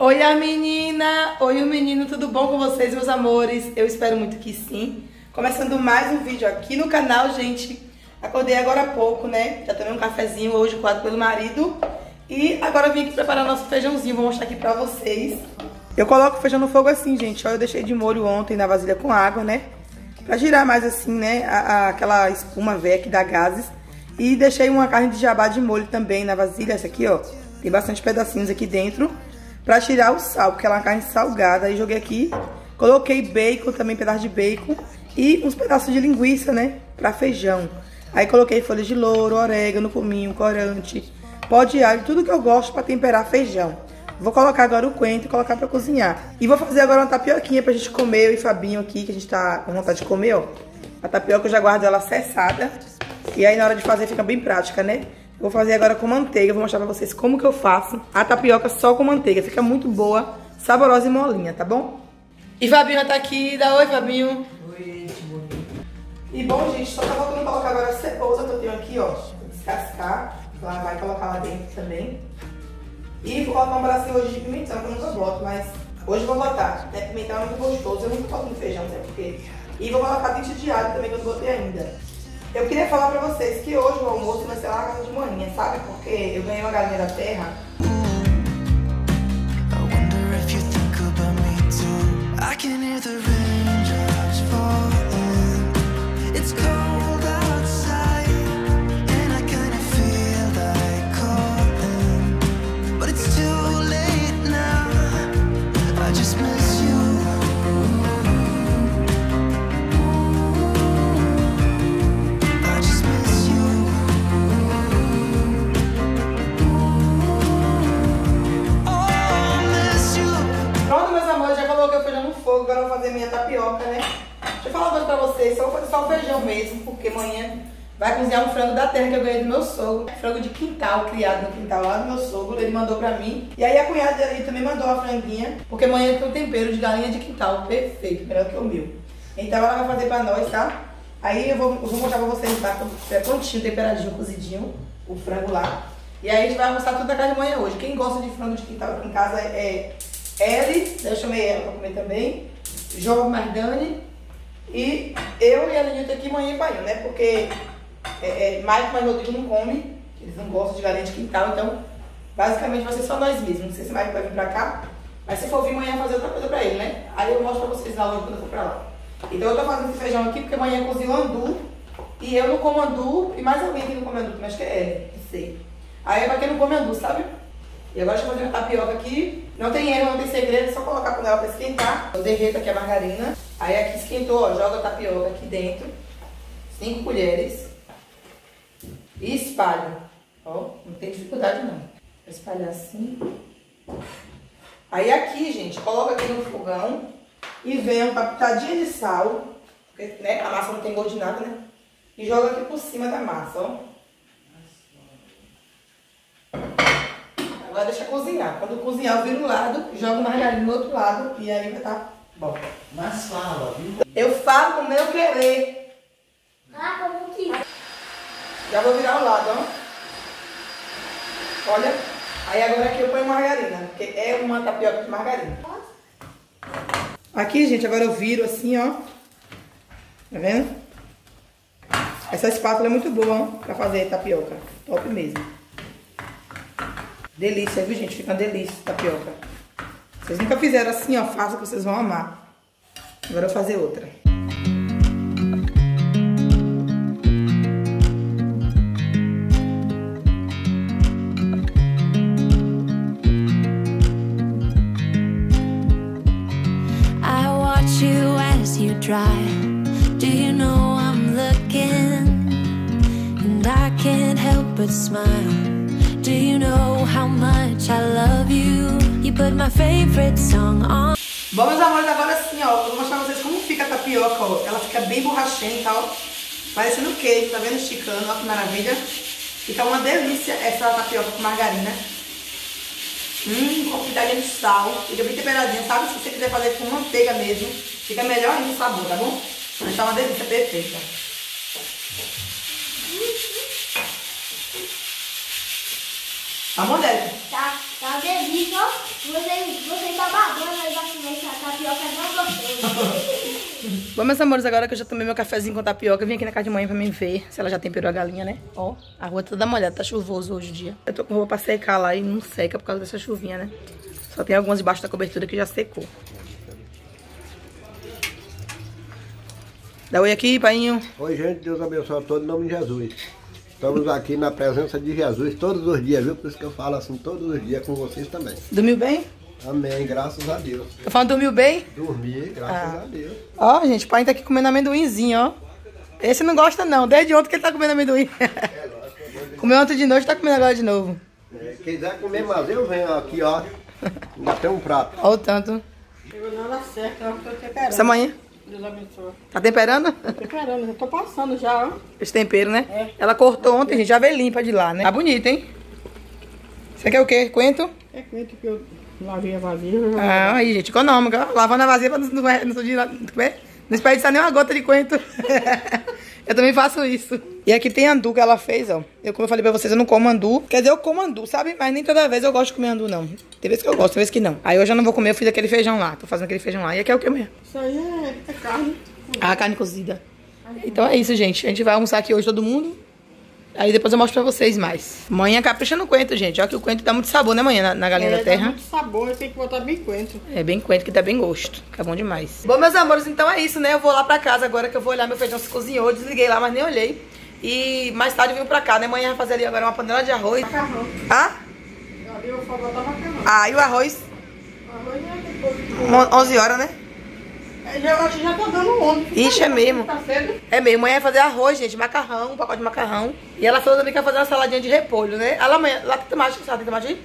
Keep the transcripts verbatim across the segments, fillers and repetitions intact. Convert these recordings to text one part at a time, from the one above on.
Oi a menina, oi o menino, tudo bom com vocês, meus amores? Eu espero muito que sim. Começando mais um vídeo aqui no canal, gente. Acordei agora há pouco, né? Já tomei um cafezinho hoje, coado pelo marido. E agora eu vim aqui preparar nosso feijãozinho, vou mostrar aqui pra vocês. Eu coloco o feijão no fogo assim, gente, ó, eu deixei de molho ontem na vasilha com água, né? Pra girar mais assim, né, a, a, aquela espuma velha que dá gases. E deixei uma carne de jabá de molho também na vasilha, essa aqui, ó. Tem bastante pedacinhos aqui dentro. Pra tirar o sal, porque ela é uma carne salgada. Aí joguei aqui, coloquei bacon, também pedaço de bacon. E uns pedaços de linguiça, né, pra feijão. Aí coloquei folhas de louro, orégano, cominho, corante, pó de alho, tudo que eu gosto pra temperar feijão. Vou colocar agora o coentro e colocar pra cozinhar. E vou fazer agora uma tapioquinha pra gente comer, eu e Fabinho aqui, que a gente tá com vontade de comer, ó. A tapioca eu já guardo ela cessada. E aí na hora de fazer fica bem prática, né? Vou fazer agora com manteiga, vou mostrar pra vocês como que eu faço a tapioca só com manteiga. Fica muito boa, saborosa e molinha, tá bom? E Fabinho já tá aqui, dá oi, Fabinho. Oi, gente, bonito. E bom, gente, só tá faltando colocar agora a cebola que eu tenho aqui, ó. Vou descascar, lá vai colocar lá dentro também. E vou colocar um bracinho hoje de pimentão, que eu nunca boto, mas hoje eu vou botar, né? Pimentão é muito gostoso, eu nunca boto no feijão, não sei porquê. E vou colocar dente de alho também, que eu não botei ainda. Eu queria falar pra vocês que hoje o almoço vai ser lá na casa de manhã, sabe? Porque eu ganhei uma galinha da terra. Agora eu vou fazer minha tapioca, né? Deixa eu falar uma coisa pra vocês, só vou fazer só o feijão mesmo, porque amanhã vai cozinhar um frango da terra que eu ganhei do meu sogro. Frango de quintal, criado no quintal lá do meu sogro, ele mandou pra mim. E aí a cunhada dele também mandou uma franguinha, porque amanhã tem um tempero de galinha de quintal, perfeito, melhor que o meu. Então ela vai fazer pra nós, tá? Aí eu vou, eu vou mostrar pra vocês, tá? É prontinho, temperadinho, cozidinho, o frango lá. E aí a gente vai almoçar tudo na casa de manhã hoje. Quem gosta de frango de quintal aqui em casa é... Ellie, eu chamei ela pra comer também, João Mardani e eu e a Lenilton aqui manhã e pai, né? Porque é, é, Mike e Rodrigo não comem, eles não gostam de galinha de quintal, então basicamente vai ser só nós mesmos. Não sei se o Mike vai vir pra cá, mas se for vir amanhã fazer outra coisa pra ele, né? Aí eu mostro pra vocês na loja quando eu for pra lá. Então eu tô fazendo esse feijão aqui porque amanhã eu cozinho andu e eu não como andu e mais alguém que não come andu, que acho que é Ellie, não sei. Aí é pra quem não come andu, sabe? E agora deixa eu fazer uma tapioca aqui. Não tem erro, não tem segredo, é só colocar a panela pra esquentar. Eu derreto aqui a margarina. Aí aqui esquentou, ó, joga a tapioca aqui dentro. Cinco colheres. E espalho. Ó, não tem dificuldade não. Vou espalhar assim. Aí aqui, gente, coloca aqui no fogão. E vem uma pitadinha de sal. Porque, né, a massa não tem gosto de nada, né? E joga aqui por cima da massa, ó. Agora deixa cozinhar. Quando cozinhar, eu viro um lado, jogo margarina no outro lado e aí vai estar bom. Mas fala, viu? Eu falo como eu querer. Ah, como que? Já vou virar o lado, ó. Olha. Aí agora aqui eu ponho margarina, porque é uma tapioca de margarina. Aqui, gente, agora eu viro assim, ó. Tá vendo? Essa espátula é muito boa, ó, pra fazer tapioca. Top mesmo. Delícia, viu, gente? Fica uma delícia tapioca. Vocês nunca fizeram assim, ó. Faça que vocês vão amar. Agora eu vou fazer outra. I watch you as you drive. Do you know I'm looking? And I can't help but smile. Do you know how much I love you? You put my favorite song on. Bom, meus amores, agora sim, ó. Vou mostrar pra vocês como fica a tapioca, ó. Ela fica bem borrachenha, ó. Parecendo queijo, tá vendo? Esticando, ó, que maravilha. Fica uma delícia essa tapioca com margarina. Hum, com pitadinha de sal. Fica bem temperadinha, sabe? Se você quiser fazer com manteiga mesmo, fica melhor ainda o sabor, tá bom? Mas tá uma delícia perfeita. Tá bom, Débora? Tá, tá uma delícia, ó. Você, você Bom, meus amores, agora que eu já tomei meu cafezinho com tapioca, eu vim aqui na casa de mãe pra mim ver se ela já temperou a galinha, né? Ó, a rua tá toda molhada, tá chuvoso hoje o dia. Eu tô com roupa pra secar lá e não seca por causa dessa chuvinha, né? Só tem algumas debaixo da cobertura que já secou. Dá oi aqui, painho. Oi, gente, Deus abençoe a todos em nome de Jesus. Estamos aqui na presença de Jesus todos os dias, viu? Por isso que eu falo assim todos os dias com vocês também. Dormiu bem? Amém, graças a Deus. Tô falando, dormiu bem? Dormi, graças Ah. a Deus. Ó, gente, o pai tá aqui comendo amendoinzinho, ó. Esse não gosta não, desde ontem que ele tá comendo amendoim. Comeu ontem de noite, tá comendo agora de novo. É, quiser comer mais, eu venho aqui, ó. Ainda tem um prato. Ó o tanto. Eu não dá certo, eu tô temperando. Essa manhã, Deus abençoe. tá temperando? Tô temperando, já tô passando já, ó. Esse tempero, né? É. Ela cortou ontem, gente, já veio limpa de lá, né? Tá bonito, hein? Você quer o quê? Coentro? É quente que eu lavei a vazia. Ah, aí, gente, econômica. Ó. Lavando a vazia pra não, não, não, não, não desperdiçar nem uma gota de coentro. Eu também faço isso. E aqui tem andu que ela fez, ó. Eu, como eu falei pra vocês, eu não como andu. Quer dizer, eu como andu, sabe? Mas nem toda vez eu gosto de comer andu, não. Tem vezes que eu gosto, tem vezes que não. Aí hoje eu não vou comer, eu fiz aquele feijão lá. Tô fazendo aquele feijão lá. E aqui é o que mesmo? Isso aí é, é carne. Ah, carne cozida. Então é isso, gente. A gente vai almoçar aqui hoje todo mundo. Aí depois eu mostro pra vocês mais. Manhã capricha no coentro, gente. Ó que o coentro dá muito sabor, né, manhã, na, na galinha É, da terra. dá muito sabor, tem que botar bem coentro. É bem coentro que dá bem gosto. Fica bom demais. Bom, meus amores, então é isso, né? Eu vou lá pra casa agora que eu vou olhar meu feijão se cozinhou. Desliguei lá, mas nem olhei. E mais tarde eu vim pra cá, né? Manhã vai fazer ali agora uma panela de arroz. Macarrão. Ah? Ali eu vou botar macarrão. Ah, e o arroz? Arroz é depois. Mo- onze horas, né? É, já, eu acho que já tá dando onda. Ixi, é mesmo. Tá cedo. É mesmo. Manhã vai fazer arroz, gente. Macarrão, um pacote de macarrão. E ela falou também que vai fazer uma saladinha de repolho, né? Ela amanhã. Lá tem tomate, sabe? Tem tomate aí?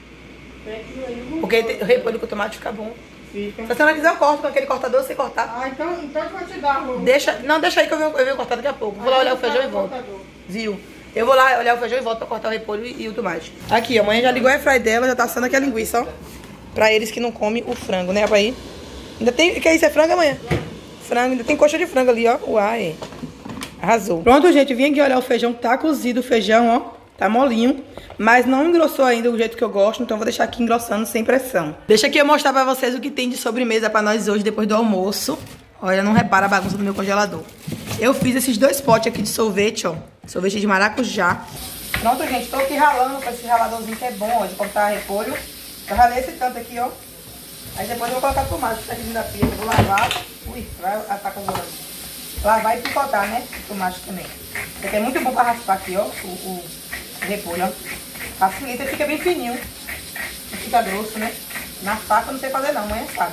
É que aí não Porque tem- o repolho com tomate fica bom. fica. Se você não quiser, eu corto com aquele cortador, você cortar. Ah, então, então eu vou te dar, amor. Deixa. Não, deixa aí que eu venho, eu venho cortar daqui a pouco. Vou lá olhar o feijão e volto. Viu? Eu vou lá olhar o feijão e volto pra cortar o repolho e, e o tomate. Aqui, ó, amanhã já ligou a airfryer dela, já tá assando aqui a linguiça, ó. Pra eles que não comem o frango, né, pra ir. Ainda tem, que é isso, é frango amanhã? Frango, ainda tem coxa de frango ali, ó. Uai. Arrasou. Pronto, gente, vim aqui olhar o feijão, tá cozido o feijão, ó. Tá molinho, mas não engrossou ainda do jeito que eu gosto, então eu vou deixar aqui engrossando sem pressão. Deixa aqui eu mostrar pra vocês o que tem de sobremesa pra nós hoje, depois do almoço. Olha, não repara a bagunça do meu congelador. Eu fiz esses dois potes aqui de sorvete, ó. Sorvete de maracujá. Pronto, gente, tô aqui ralando com esse raladorzinho que é bom, ó, de cortar repolho. Eu ralei esse tanto aqui, ó. Aí depois eu vou colocar tomate, que tá aqui dentro da pia. Eu vou lavar. Ui, vai atacar os olhos. Lavar e picotar, né? O tomate também. Isso aqui é muito bom pra raspar aqui, ó. O, o repolho, ó. Facilita e fica bem fininho. Não fica grosso, né? Na faca eu não sei fazer não, mãe sabe.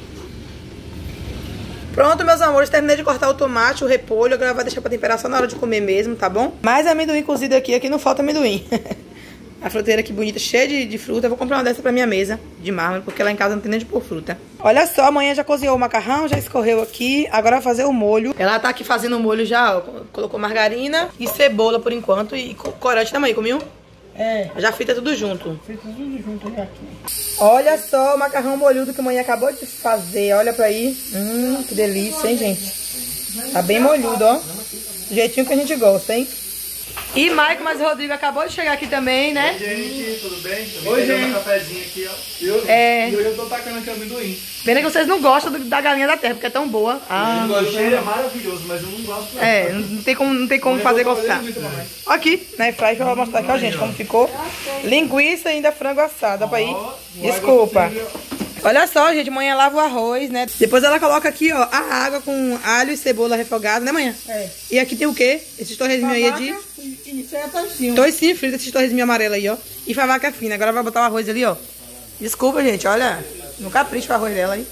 Pronto, meus amores, terminei de cortar o tomate, o repolho. Agora vai deixar pra temperar só na hora de comer mesmo, tá bom? Mais amendoim cozido aqui, aqui não falta amendoim. A fruteira aqui bonita, cheia de, de fruta. Eu vou comprar uma dessa pra minha mesa de mármore, porque lá em casa não tem nem de pôr fruta. Olha só, amanhã já cozinhou o macarrão, já escorreu aqui. Agora vai fazer o molho. Ela tá aqui fazendo o molho já, ó. Colocou margarina e cebola por enquanto. E corante também, comiu? É, Já frita tudo junto. fica tudo junto ali aqui. Olha só o macarrão molhudo que a mãe acabou de fazer. Olha pra aí. Hum, que delícia, hein, gente? Tá bem molhudo, ó. Do jeitinho que a gente gosta, hein? E Maicon, mas o Rodrigo acabou de chegar aqui também, né? Oi, gente, tudo bem? Também Oi, pegando gente. um cafezinho aqui, ó. Eu, É. E hoje eu tô tacando aqui amendoim. Pena que vocês não gostam do- da galinha da terra, porque é tão boa. Ah, o cheiro é maravilhoso, mas eu não gosto não. é, não tem como, não tem como fazer gostar. Aqui, na airfryer, que eu vou mostrar aqui, ó, gente, como ficou. Linguiça e ainda frango assado, dá pra ir? Desculpa. Olha só, gente, manhã lava o arroz, né? Depois ela coloca aqui, ó, a água com alho e cebola refogada, né, manhã? É. E aqui tem o quê? Esses torresminhos aí é de... E isso é toicinho. Toicinho frito, esses torresminhos amarelos aí, ó. E favaca fina. Agora vai botar o arroz ali, ó. Desculpa, gente, olha. No capricho o arroz dela aí.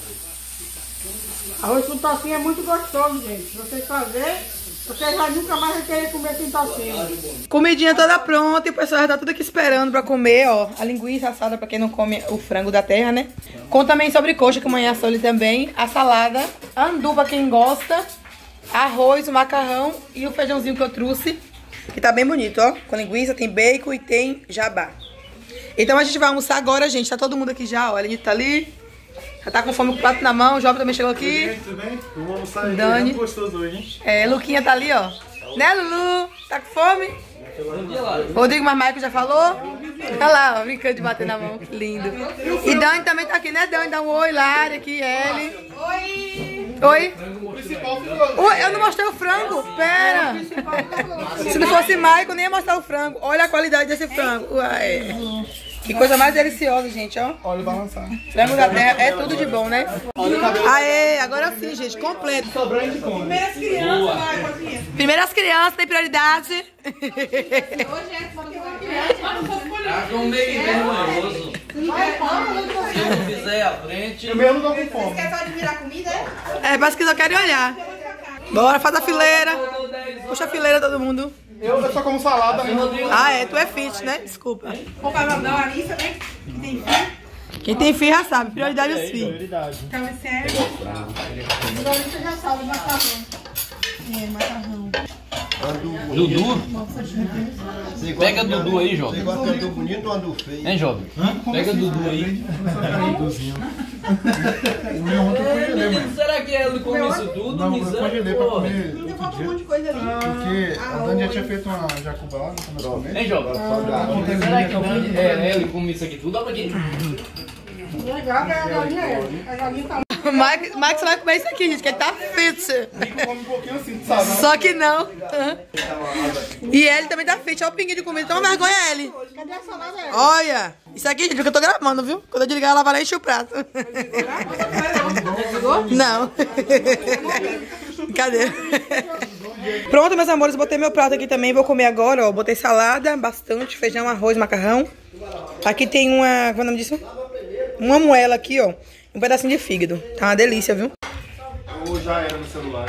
Arroz com tocinho é muito gostoso, gente. Se vocês fazerem, vocês já nunca mais vão querer comer sem tocinho. Comidinha toda pronta e o pessoal já tá tudo aqui esperando pra comer, ó. A linguiça assada pra quem não come o frango da terra, né? Com também sobrecoxa, que amanhã assou ali também. A salada, andu pra quem gosta. Arroz, o macarrão e o feijãozinho que eu trouxe. Que tá bem bonito, ó. Com linguiça, tem bacon e tem jabá. Então a gente vai almoçar agora, gente. Tá todo mundo aqui já, ó. A Lenita tá ali. Já tá com fome com o prato na mão. O Jovem também chegou aqui. Gente, tudo bem? Vamos almoçar aqui, Dani. muito gostoso hoje, hein? É, Luquinha tá ali, ó. Né, Lulu? Tá com fome? Rodrigo Marmaico já falou? Olha lá, ó, brincando de bater na mão. Que lindo. E Dani também tá aqui, né, Dani? Dá um oi, Lara, aqui, Ellie. Oi, Oi! Oi? Oi, eu não mostrei o frango. Pera. Se não fosse Maicon, nem ia mostrar o frango. Olha a qualidade desse frango. Uai. Que coisa mais deliciosa, gente, ó. Olha o balançar. Frango da terra é tudo de bom, né? Olha o cabelo. Aê, agora sim, gente, completo. Sobrando a gente come. Primeiras crianças, vai, Coquinha. Primeiras crianças, tem prioridade. Hoje é só que uma criança. Tá com meio vergonhoso. Se eu não fizer a frente... Eu mesmo não tô com fome. Você quer só admirar comida, é? É, parece que só querem olhar. Bora, faz a fileira. Puxa a fileira, todo mundo. Eu, eu só como salada. Ah, é, tu é fit, né? Desculpa. Qual é o nome da Larissa, né? Que tem filho. Quem tem filho já sabe, prioridade é os filhos. Prioridade. Então esse é... A Larissa já sabe, macarrão. É, macarrão. Dudu? Pega Dudu aí, jovem. Você gosta de andu bonito ou andu feio? Hein, jovem? Pega Dudu aí. Será que ela come isso tudo? Não, eu congelei pra comer Ainda falta um outro monte dia. de coisa ali. Porque a Dani já tinha feito uma jacubá, não começou a comer. Hein, jovem? Será que Dani, é, ela come isso aqui tudo? Olha aqui. Legal que a galinha é. A galinha tá... O Max, Max vai comer isso aqui, gente, que ele tá fit. Nico come um pouquinho assim, sabe? Só que não. E ele também tá fit. Olha o pinguinho de comida. Toma vergonha, ele. Cadê a salada? Olha. Isso aqui, gente, que eu tô gravando, viu? Quando eu desligar, ela vai lá e encher o prato. Não. Cadê? Pronto, meus amores, botei meu prato aqui também. Vou comer agora, ó. Botei salada, bastante, feijão, arroz, macarrão. Aqui tem uma... Como é o nome disso? Uma moela aqui, ó. Um pedacinho de fígado. Tá uma delícia, viu? Ou já era no celular.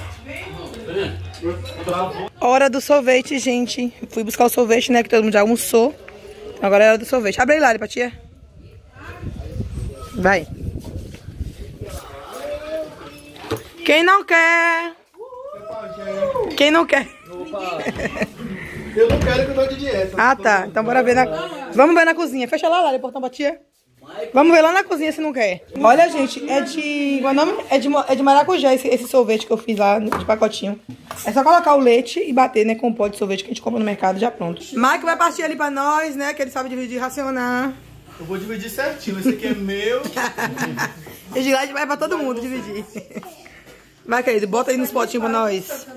Hora do sorvete, gente. Fui buscar o sorvete, né? Que todo mundo já almoçou. Agora é hora do sorvete. Abre aí, Lari, pra tia. Vai. Quem não quer? Quem não quer? Eu não quero que eu tô de dieta. Ah, tá. Então bora ver na... Vamos ver na cozinha. Fecha lá, Lari, o portão pra tia. Vamos ver lá na cozinha se não quer. Olha, gente, é de... Qual é o nome? É de, é de maracujá esse, esse sorvete que eu fiz lá de pacotinho. É só colocar o leite e bater, né, com o pó de sorvete que a gente compra no mercado já pronto. Mike vai partir ali pra nós, né, que ele sabe dividir e racionar. Eu vou dividir certinho. Esse aqui é meu. E de lá a gente vai pra todo mundo dividir. Vai, querido, bota aí nos potinhos pra nós.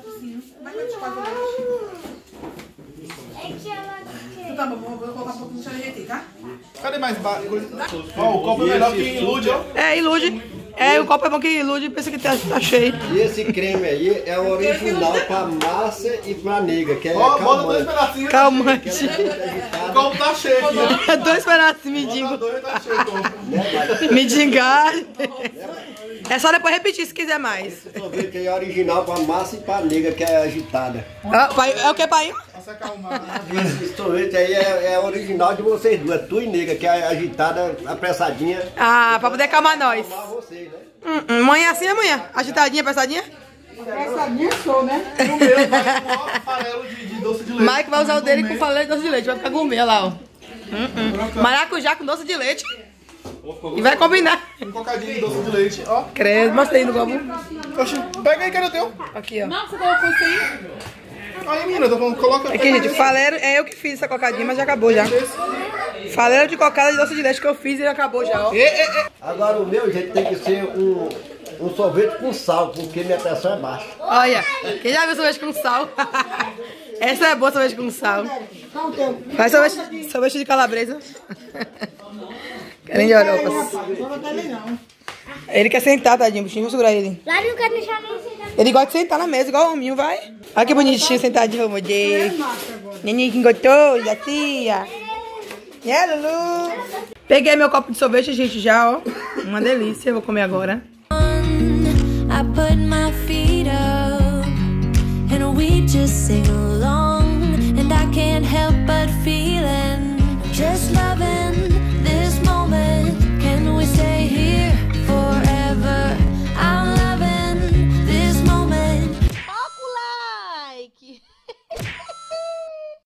Tá bom, vou colocar um pouquinho de jeito, tá? Cadê mais ba- coisa? Ó, o copo é melhor que ilude, ó. É, ilude. É, o copo é bom que ilude, pensa que tá, tá cheio. E esse creme aí é o original pra massa e pra nega, que é Ó, bota dois calmante. pedacinhos. Calmante. O copo tá cheio aqui, ó. Dois pedaços, Bota mendigo. dois, tá cheio o copo. Mendigar. É só depois repetir se quiser mais. Esse sorvete aí é original pra massa e pra nega, que é agitada. Ah, pai, é o que, pai? Pra se acalmar. Esse sorvete aí é, é original de vocês duas, tu e nega, que é agitada, apressadinha. Ah, pra poder acalmar nós. Pra vocês, né? Hum, hum, manhã assim, amanhã. Agitadinha, apressadinha. Apressadinha sou, né? O meu vai com o farelo de, de doce de leite. Mike vai usar o dele com farelo de doce de leite. Vai ficar gourmet, olha lá, ó. Hum, hum. Maracujá com doce de leite. E vai combinar. Um cocadinho de doce de leite, ó. Credo, mostra aí no copo. Oxi, pega aí, cadê o teu? Aqui, ó. Não, você colocou isso aí? Aí, menina, eu tô falando, coloca... Aqui, gente, falero, é eu que fiz essa cocadinha, mas já acabou já. Falero de cocada de doce de leite que eu fiz e já acabou já, ó. E, e, e. Agora o meu, gente, tem que ser um, um sorvete com sal, porque minha pressão é baixa. Olha, quem já viu sorvete com sal? Essa é boa, sorvete com sal. Faz sorvete, sorvete de calabresa. Querem de Europas. Ele quer sentar, tadinho, bichinho, vou segurar ele. Lá não quero deixar nem sentar. Ele gosta de sentar na mesa, igual o hominho, vai. Olha que bonitinho, sentadinho, vamos ver. Neninho que gostoso, da tia. É, Lulu. Peguei meu copo de sorvete, gente, já, ó. Uma delícia, vou comer agora.